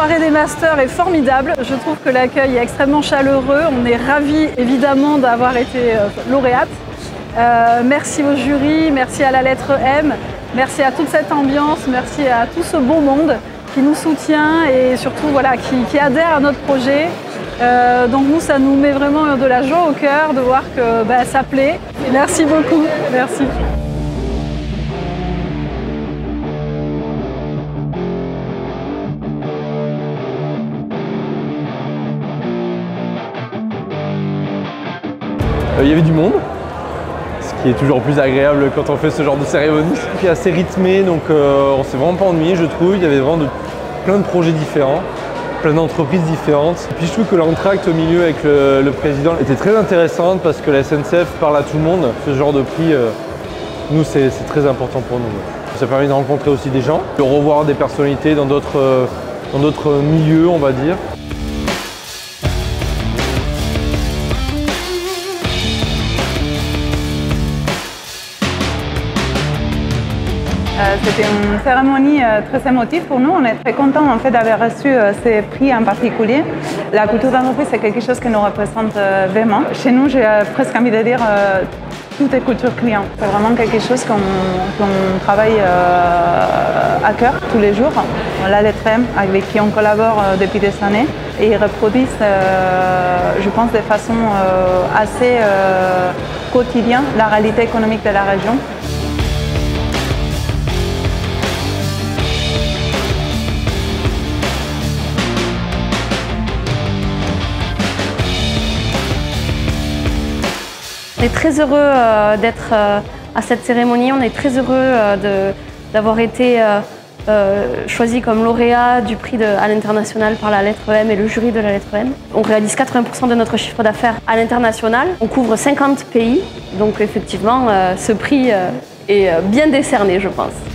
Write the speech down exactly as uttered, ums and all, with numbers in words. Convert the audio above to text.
soirée des masters est formidable. Je trouve que l'accueil est extrêmement chaleureux. On est ravis évidemment d'avoir été lauréate. Euh, merci au jury, merci à la lettre M, merci à toute cette ambiance, merci à tout ce beau monde qui nous soutient et surtout voilà, qui, qui adhère à notre projet. Euh, donc nous, ça nous met vraiment de la joie au cœur de voir que bah, ça plaît. Merci beaucoup, merci. Il y avait du monde, ce qui est toujours plus agréable quand on fait ce genre de cérémonie. C'est assez rythmé, donc euh, on s'est vraiment pas ennuyé, je trouve. Il y avait vraiment de, plein de projets différents, plein d'entreprises différentes. Et puis je trouve que l'entracte au milieu avec le, le président était très intéressante parce que la S N C F parle à tout le monde. Ce genre de prix, euh, nous, c'est très important pour nous. Ça permet de rencontrer aussi des gens, de revoir des personnalités dans d'autres euh, dans d'autres milieux, on va dire. C'était une cérémonie très émotive pour nous. On est très contents en fait, d'avoir reçu ces prix en particulier. La culture d'entreprise, c'est quelque chose qui nous représente vraiment. Chez nous, j'ai presque envie de dire tout est culture client. C'est vraiment quelque chose qu'on qu'on travaille à cœur tous les jours. La lettre M, avec qui on collabore depuis des années, et ils reproduisent, je pense, de façon assez quotidienne la réalité économique de la région. On est très heureux euh, d'être euh, à cette cérémonie, on est très heureux euh, d'avoir été euh, euh, choisi comme lauréat du prix de, à l'international par la lettre M et le jury de la lettre M. On réalise quatre-vingts pour cent de notre chiffre d'affaires à l'international, on couvre cinquante pays, donc effectivement euh, ce prix euh, est bien décerné, je pense.